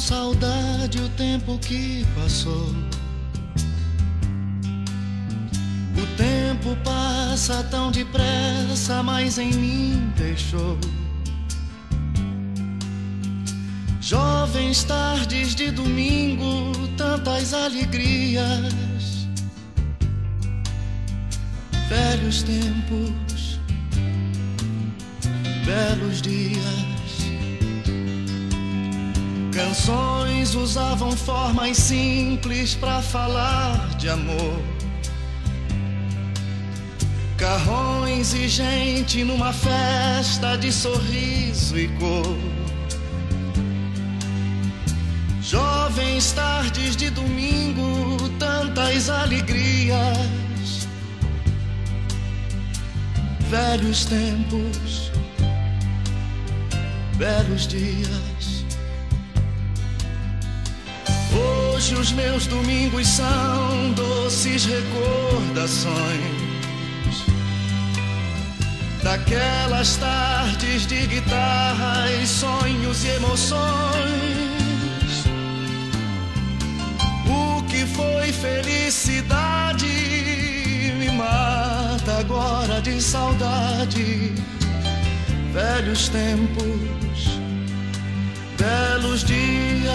saudade o tempo que passou. O tempo passa tão depressa, mas em mim deixou jovens tardes de domingo, tantas alegrias, velhos tempos, belos dias. Canções usavam formas simples pra falar de amor. Carrões e gente numa festa de sorriso e cor. Jovens tardes de domingo, tantas alegrias, velhos tempos, belos dias. Hoje os meus domingos são doces recordações daquelas tardes de guitarras, sonhos e emoções. O que foi felicidade me mata agora de saudade. Velhos tempos, belos dias.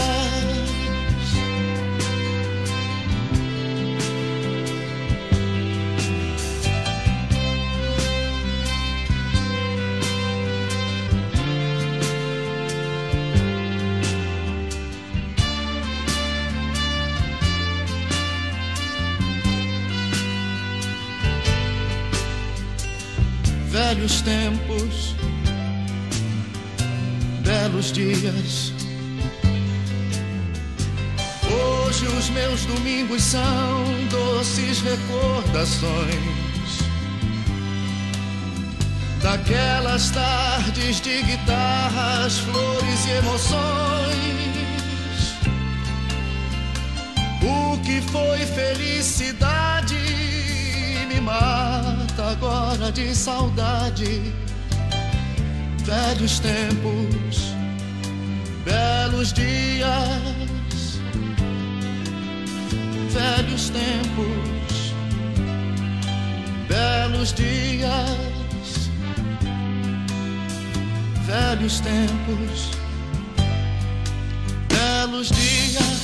Velhos tempos, belos dias. Hoje os meus domingos são doces recordações daquelas tardes de guitarras, flores e emoções. O que foi felicidade me mata agora de saudade. Velhos tempos, belos dias. Velhos tempos, belos dias. Velhos tempos, belos dias.